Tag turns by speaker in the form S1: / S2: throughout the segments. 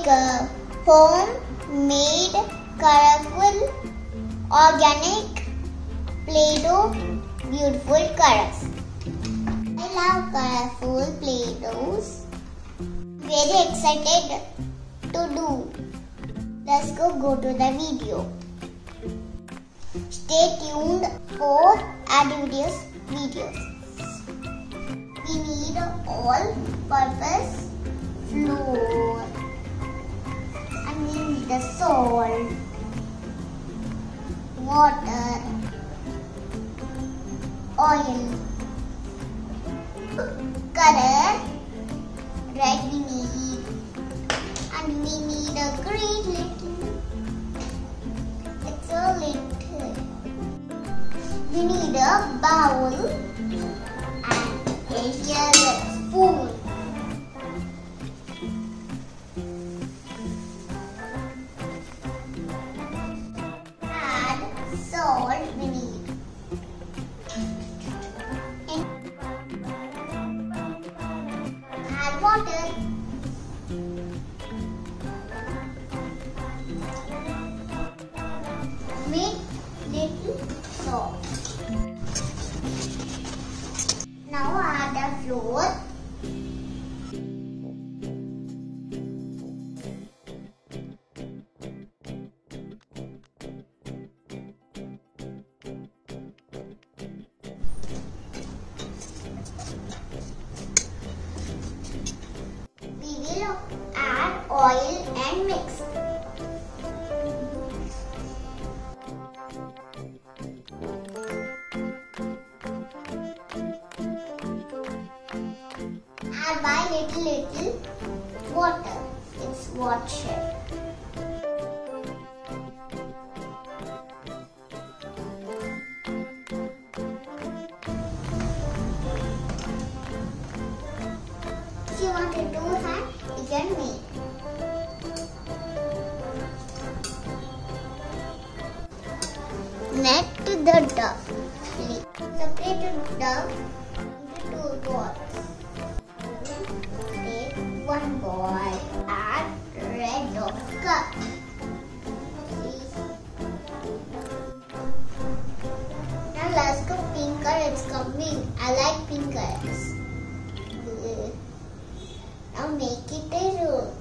S1: make a homemade, colorful, organic Play-Doh beautiful colors. I love colorful Play-Dohs. Very excited to do. Let's go to the video. Stay tuned for adventurous videos. We need all-purpose flour and we need the salt, water, oil, color, red we need, and we need a green little. It's a little. We need a bowl and here a spoon. Add salt we need. Add water. Make little salt. Now add the flour. We will add oil and mix. Add by little water. It's water. If you want to do that, you can make. Next to the dough. Separate the dough into 2 balls. Take 1 ball, add red of cup. Now let's go pink color, it's coming. I like pink colors. Now make it a roll.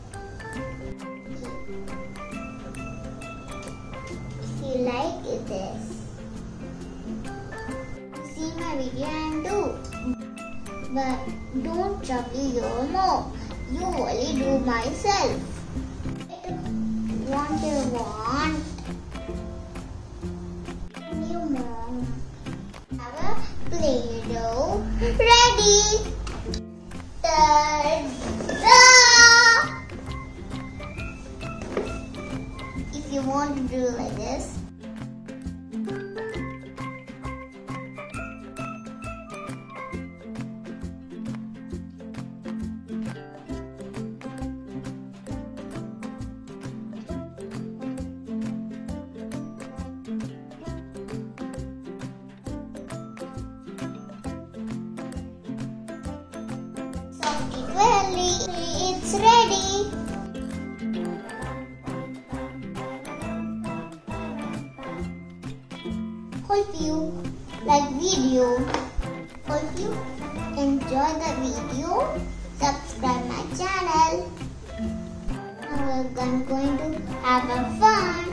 S1: If you like this, see my video and do. But don't trouble your mom. You only do myself. What you want? Your mom have a Play-Doh ready. Ta-da! If you want to do like this, it's ready. Hope you like video. Hope you enjoy the video. Subscribe my channel. Now we're going to have a fun.